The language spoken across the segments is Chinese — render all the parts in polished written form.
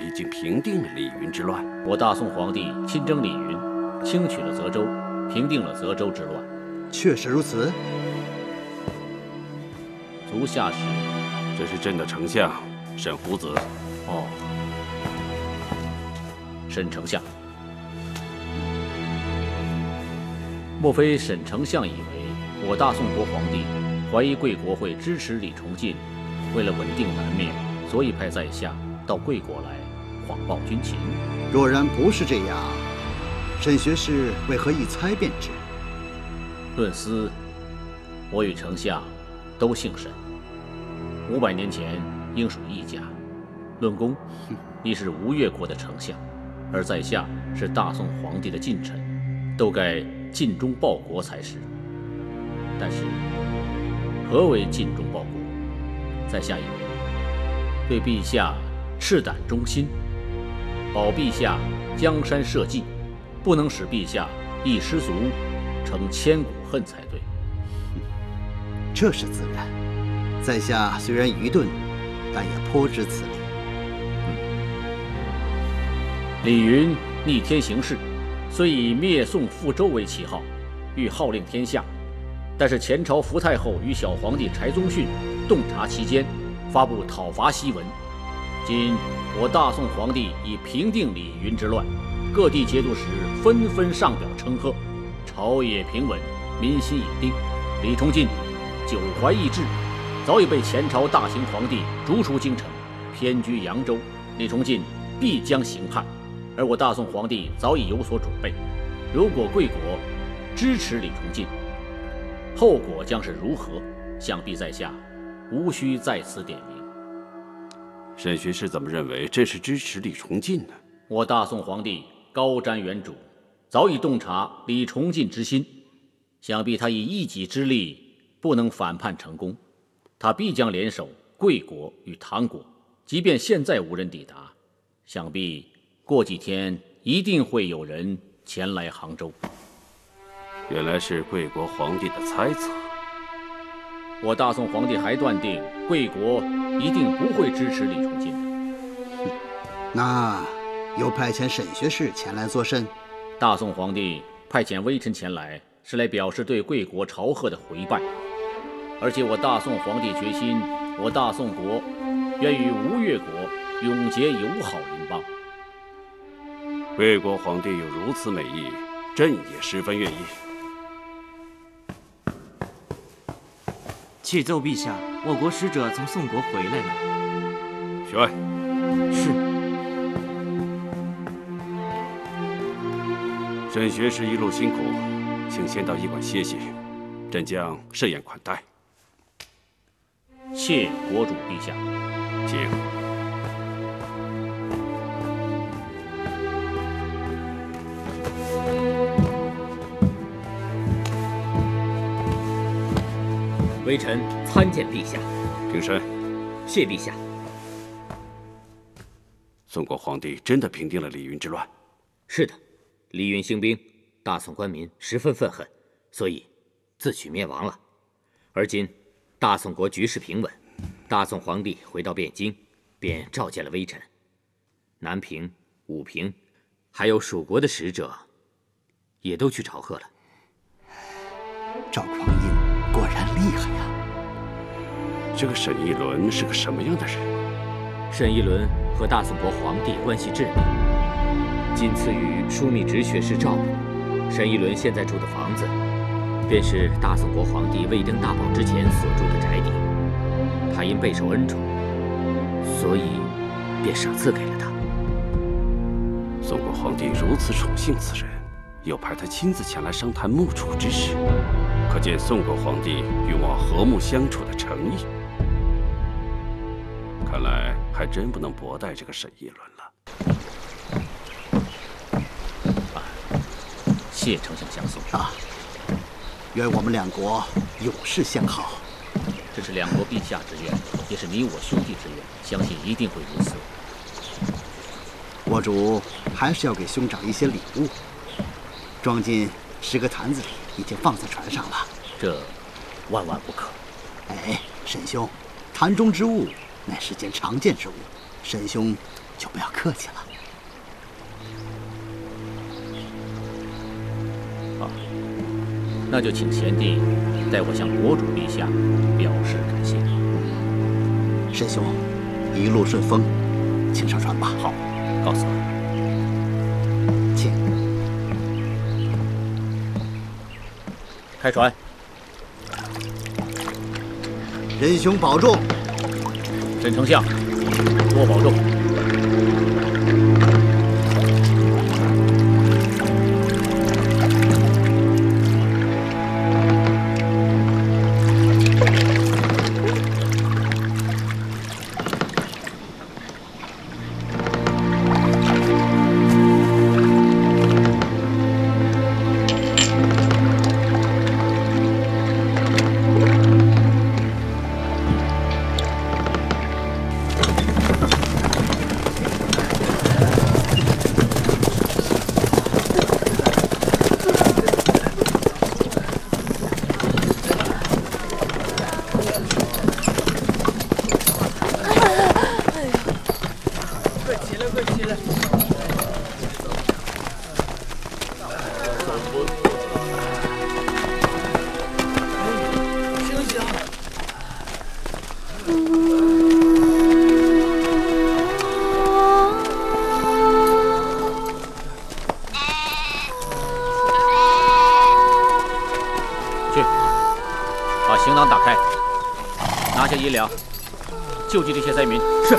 已经平定了李云之乱。 我大宋皇帝亲征李云，轻取了泽州，平定了泽州之乱。 确实如此。 足下使， 这是朕的丞相沈胡子。 哦，沈丞相。莫非沈丞相以为我大宋国皇帝怀疑贵国会支持李崇进，为了稳定南面，所以派在下到贵国来谎报军情？ 若然不是这样，沈学士为何一猜便知？ 论私，我与丞相都姓沈，500年前应属一家。论功，你是吴越国的丞相，而在下是大宋皇帝的近臣，都该尽忠报国才是。但是，何为尽忠报国？在下以为，对陛下赤胆忠心，保陛下江山社稷，不能使陛下一失足成千古恨才对。 这是自然。在下虽然愚钝，但也颇知此理。 李云逆天行事，虽以灭宋复周为旗号，欲号令天下，但是前朝福太后与小皇帝柴宗训洞察其间，发布讨伐檄文。今我大宋皇帝已平定李云之乱，各地节度使纷纷上表称贺，朝野平稳，民心已定。李崇进久怀异志，早已被前朝大秦皇帝逐出京城，偏居扬州。李崇进必将行叛，而我大宋皇帝早已有所准备。如果贵国支持李崇进，后果将是如何？想必在下无需在此点名。 沈学士怎么认为朕是支持李崇进呢？ 我大宋皇帝高瞻远瞩，早已洞察李崇进之心，想必他以一己之力不能反叛成功，他必将联手贵国与唐国，即便现在无人抵达，想必过几天一定会有人前来杭州。 原来是贵国皇帝的猜测。 我大宋皇帝还断定贵国一定不会支持李崇进的。 那又派遣沈学士前来作甚？ 大宋皇帝派遣微臣前来，是来表示对贵国朝贺的回拜。而且我大宋皇帝决心，我大宋国愿与吴越国永结友好邻邦。 贵国皇帝有如此美意，朕也十分愿意。 启奏陛下，我国使者从宋国回来了。 宣。 是。 沈学士一路辛苦，请先到驿馆歇息，朕将设宴款待。 谢国主陛下。 请。 微臣参见陛下。 平身。 谢陛下。 宋国皇帝真的平定了李云之乱？ 是的，李云兴兵，大宋官民十分愤恨，所以自取灭亡了。而今大宋国局势平稳，大宋皇帝回到汴京，便召见了微臣。南平、武平，还有蜀国的使者，也都去朝贺了。 赵匡胤果然厉害呀！ 这个沈一伦是个什么样的人？ 沈一伦和大宋国皇帝关系致密，仅次于枢密直学士赵普。沈一伦现在住的房子，便是大宋国皇帝未登大宝之前所住的宅邸。他因备受恩宠，所以便赏赐给了他。 宋国皇帝如此宠幸此人，又派他亲自前来商谈睦楚之事，可见宋国皇帝欲望和睦相处的诚意。看来还真不能薄待这个沈一伦了。 谢丞相相送啊！愿我们两国永世相好。 这是两国陛下之愿，也是你我兄弟之愿，相信一定会如此。 国主还是要给兄长一些礼物，装进10个坛子里，已经放在船上了。 这万万不可！ 哎，沈兄，坛中之物乃世间常见之物，沈兄就不要客气了。 好，那就请贤弟代我向国主陛下表示感谢。 沈兄，一路顺风，请上船吧。 好，告辞了。 请。 开船。 仁兄保重。 沈丞相，多保重。救济这些灾民。是。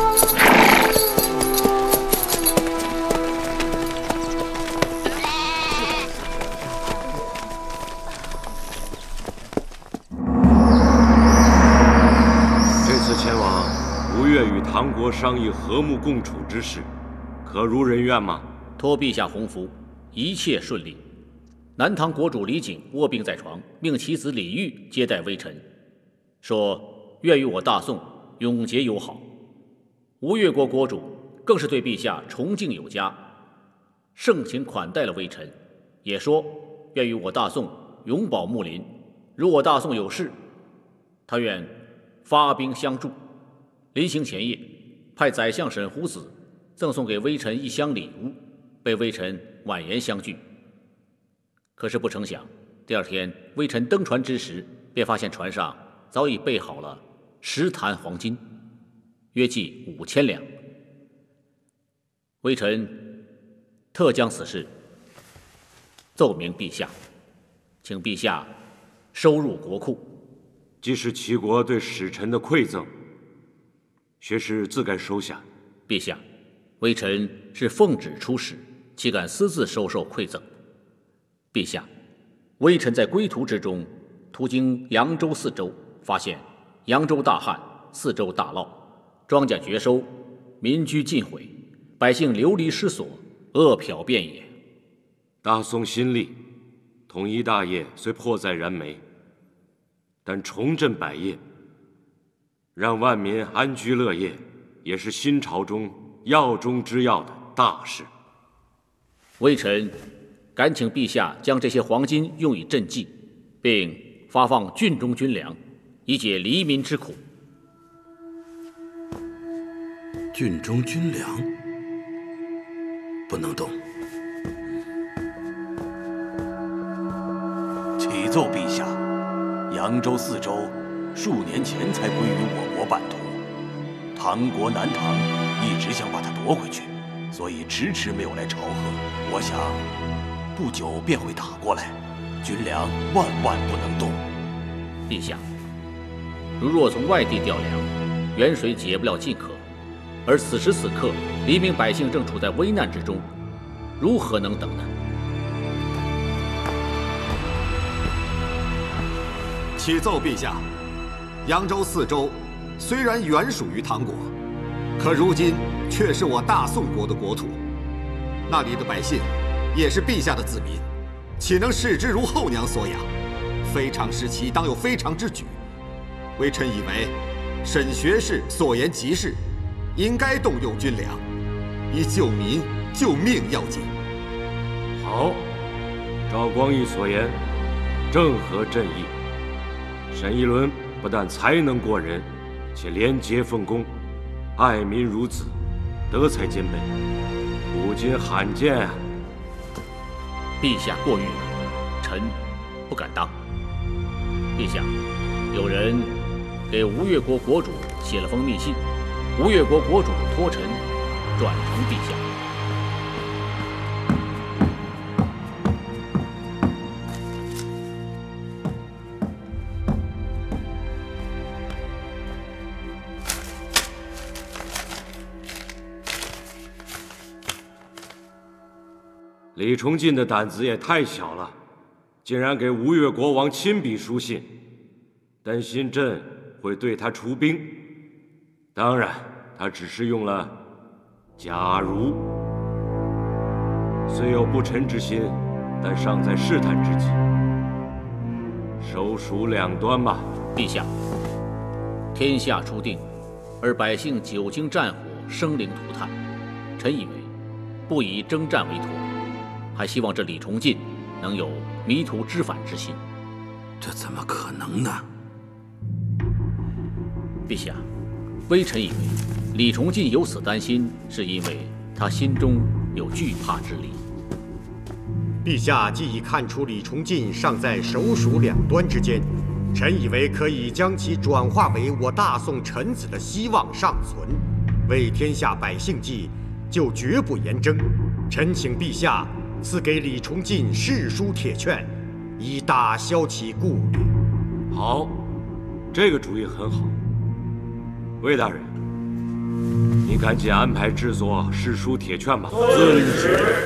这次前往，吴越与唐国商议和睦共处之事，可如人愿吗？ 托陛下鸿福，一切顺利。南唐国主李璟卧病在床，命其子李煜接待微臣，说愿与我大宋永结友好。吴越国国主更是对陛下崇敬有加，盛情款待了微臣，也说愿与我大宋永保睦邻。如我大宋有事，他愿发兵相助。临行前夜，派宰相沈胡子赠送给微臣一箱礼物，被微臣婉言相拒。可是不成想，第二天微臣登船之时，便发现船上早已备好了10坛黄金，约计5000两。微臣特将此事奏明陛下，请陛下收入国库。 既是齐国对使臣的馈赠，学士自该收下。 陛下，微臣是奉旨出使，岂敢私自收受馈赠？陛下，微臣在归途之中，途经扬州4州，发现扬州大旱，4州大涝，庄稼绝收，民居尽毁，百姓流离失所，饿殍遍野。 大宋新立，统一大业虽迫在燃眉，但重振百业，让万民安居乐业，也是新朝中要中之要的大事。 微臣敢请陛下将这些黄金用以赈济，并发放郡中军粮，以解黎民之苦。 郡中军粮不能动。 启奏陛下，扬州4州数年前才归于我国版图，唐国南唐一直想把它夺回去，所以迟迟没有来朝贺。我想不久便会打过来，军粮万万不能动。 陛下，如若从外地调粮，远水解不了近渴，而此时此刻，黎民百姓正处在危难之中，如何能等呢？ 启奏陛下，扬州4州虽然原属于唐国，可如今却是我大宋国的国土，那里的百姓也是陛下的子民，岂能视之如后娘所养？非常时期当有非常之举。微臣以为，沈学士所言极是，应该动用军粮，以救民救命要紧。 好，赵光义所言正合朕意。沈一伦不但才能过人，且廉洁奉公，爱民如子， 德才兼备，古今罕见啊！ 陛下过誉了，臣不敢当。陛下，有人给吴越国国主写了封密信，吴越国国主托臣转呈陛下。 李崇进的胆子也太小了，竟然给吴越国王亲笔书信，担心朕会对他出兵。当然，他只是用了“假如”，虽有不臣之心，但尚在试探之际，首鼠两端吧。 陛下，天下初定，而百姓久经战火，生灵涂炭，臣以为不以征战为托。还希望这李崇进能有迷途知返之心。 这怎么可能呢？ 陛下，微臣以为李崇进有此担心，是因为他心中有惧怕之理。 陛下既已看出李崇进尚在首鼠两端之间，臣以为可以将其转化为我大宋臣子的希望尚存，为天下百姓计，就绝不言争。臣请陛下赐给李崇进誓书铁券，以打消其顾虑。 好，这个主意很好。魏大人，你赶紧安排制作誓书铁券吧。遵旨。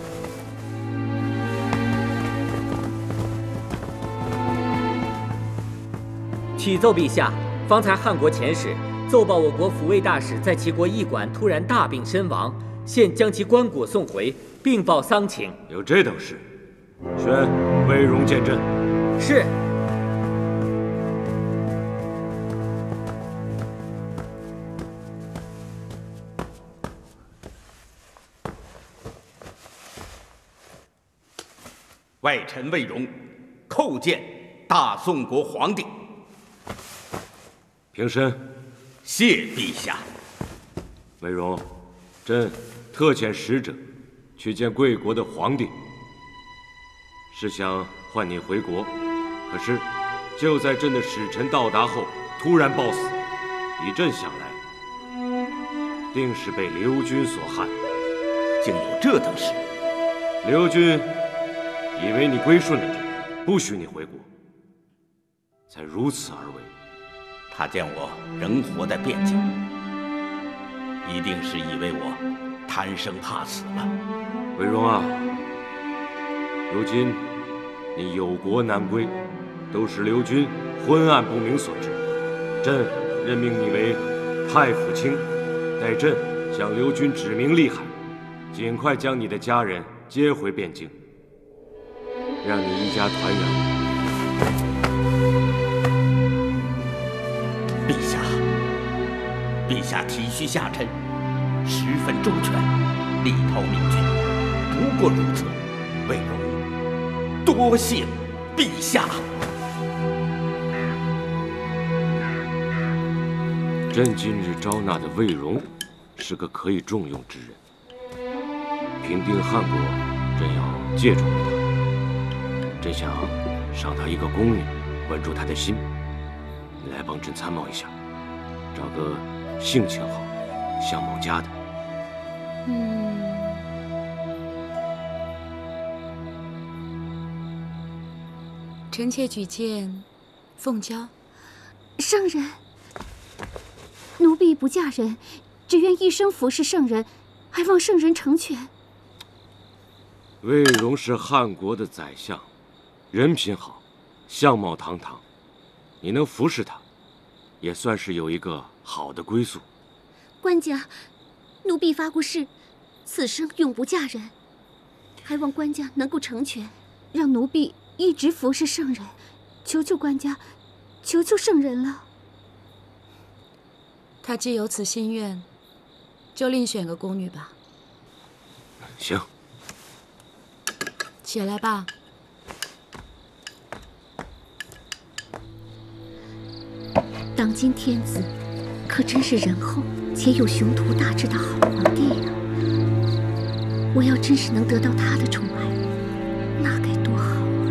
启奏陛下，方才汉国遣使奏报我国抚慰大使在其国驿馆突然大病身亡，现将其棺椁送回，并报丧请。 有这等事？宣魏荣见朕。 是。 外臣魏荣叩见大宋国皇帝。 平身。 谢陛下。 魏荣，朕特遣使者去见贵国的皇帝，是想唤你回国，可是就在朕的使臣到达后，突然暴死。以朕想来，定是被刘军所害。 竟有这等事？ 刘军以为你归顺了朕，不许你回国，才如此而为。 他见我仍活在汴京，一定是以为我贪生怕死了。 魏荣啊，如今你有国难归，都是刘军昏暗不明所致。朕任命你为太府卿，待朕向刘军指明利害，尽快将你的家人接回汴京，让你一家团圆。 陛下体恤下臣，十分周全，力讨明军。不过如此，魏荣多谢陛下。 朕今日招纳的魏荣，是个可以重用之人。平定汉国，朕要借重于他。朕想赏他一个宫女，稳住他的心。你来帮朕参谋一下，找个性情好、相貌佳的。 臣妾举荐凤娇。圣人，奴婢不嫁人，只愿一生服侍圣人，还望圣人成全。 魏荣是汉国的宰相，人品好，相貌堂堂，你能服侍他，也算是有一个好的归宿。 官家，奴婢发过誓，此生永不嫁人，还望官家能够成全，让奴婢一直服侍圣人。求求官家，求求圣人了。 他既有此心愿，就另选个宫女吧。 行， 起来吧。 当今天子可真是仁厚。 且有雄图大志的好皇帝呀！我要真是能得到他的宠爱，那该多好啊！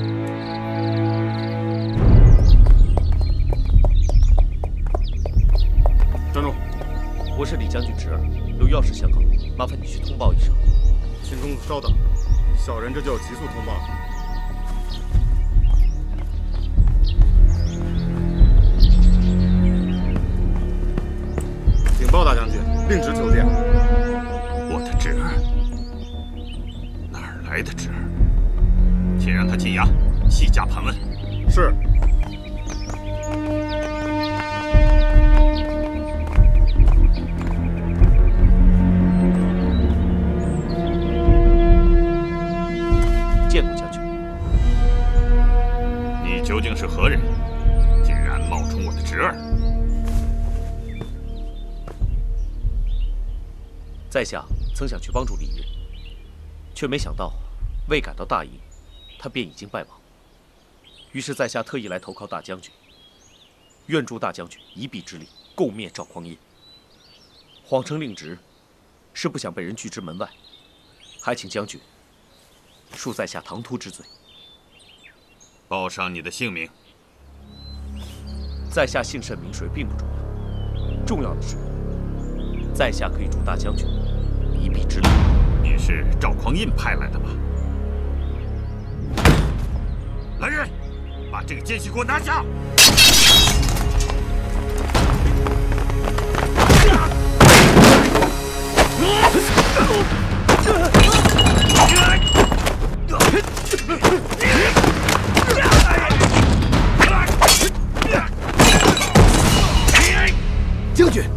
站住！我是李将军侄儿，有要事相告，麻烦你去通报一声。 秦公子稍等，小人这就要急速通报。 报大将军，令侄求见。 我的侄儿，哪儿来的侄儿？且让他进衙，细加盘问。 是。 见过将军。 你究竟是何人？竟然冒充我的侄儿！ 在下曾想去帮助李云，却没想到未赶到大营，他便已经败亡。于是在下特意来投靠大将军，愿助大将军一臂之力，共灭赵匡胤。谎称令侄，是不想被人拒之门外，还请将军恕在下唐突之罪。 报上你的姓名。 在下姓甚名谁并不重要，重要的是。 在下可以助大将军一臂之力。 你是赵匡胤派来的吧？来人，把这个奸细给我拿下！ 将军。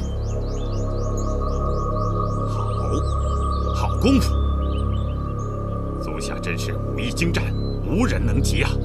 功夫，足下真是武艺精湛，无人能及啊！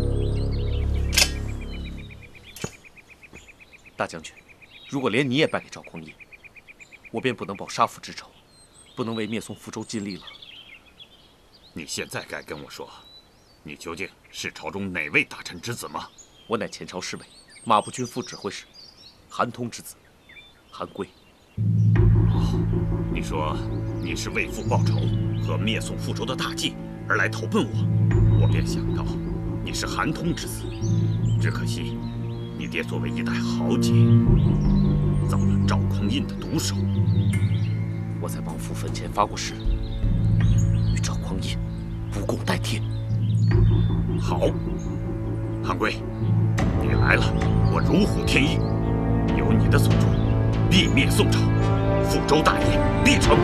大将军，如果连你也败给赵匡胤，我便不能报杀父之仇，不能为灭宋复州尽力了。 你现在该跟我说，你究竟是朝中哪位大臣之子吗？ 我乃前朝侍卫，马步军副指挥使，韩通之子，韩圭。 哦，你说。 你是为父报仇和灭宋复州的大计而来投奔我，我便想到你是韩通之子。只可惜，你爹作为一代豪杰，遭了赵匡胤的毒手。 我在亡父坟前发过誓，与赵匡胤不共戴天。 好，韩圭，你来了，我如虎添翼。有你的所助，必灭宋朝，复州大业必成。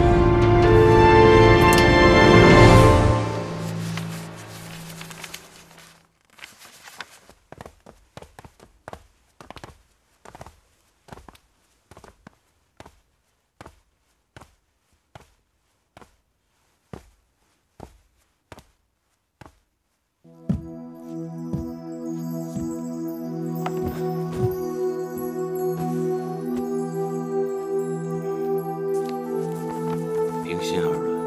平心而论，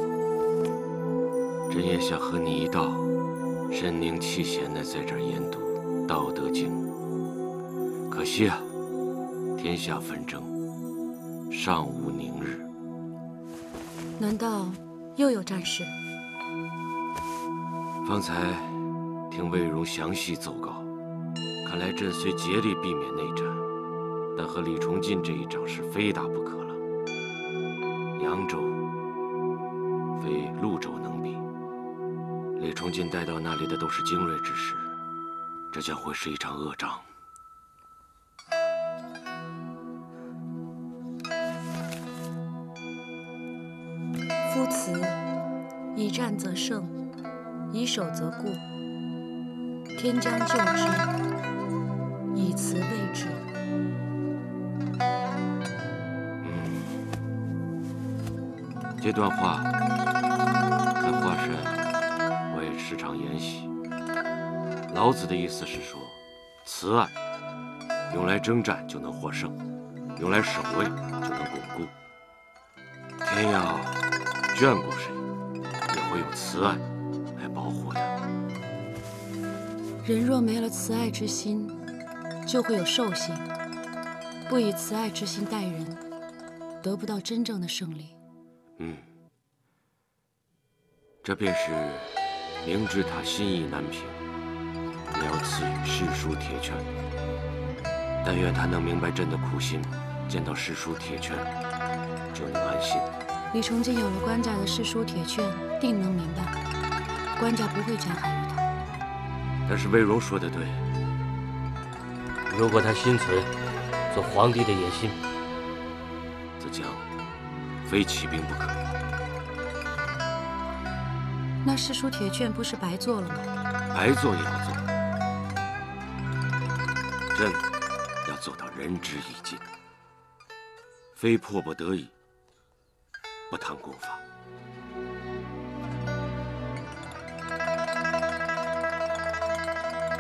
朕也想和你一道，身宁气闲地在这儿研读《道德经》。可惜啊，天下纷争，尚无宁日。 难道又有战事？ 方才听魏荣详细奏告，看来朕虽竭力避免内战，但和李崇进这一仗是非打不可了。扬州非潞州能比，李崇进带到那里的都是精锐之士，这将会是一场恶仗。 夫子以战则胜，以守则固。天将救之，以慈卫之。 这段话在华山我也时常研习。老子的意思是说，慈爱用来征战就能获胜，用来守卫就能巩固。天要眷顾谁，也会用慈爱来保护他。 人若没了慈爱之心，就会有兽性；不以慈爱之心待人， 得不到真正的胜利。 这便是明知他心意难平，也要赐予誓书铁券。但愿他能明白朕的苦心，见到誓书铁券，就能安心。 李崇进有了官家的誓书铁券，定能明白，官家不会加害于他。 但是魏荣说的对， 如果他心存做皇帝的野心， 则将非起兵不可。 那誓书铁券不是白做了吗？ 白做也要做，朕要做到仁至义尽，非迫不得已不谈功法。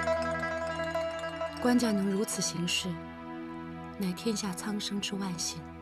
官家能如此行事，乃天下苍生之万幸。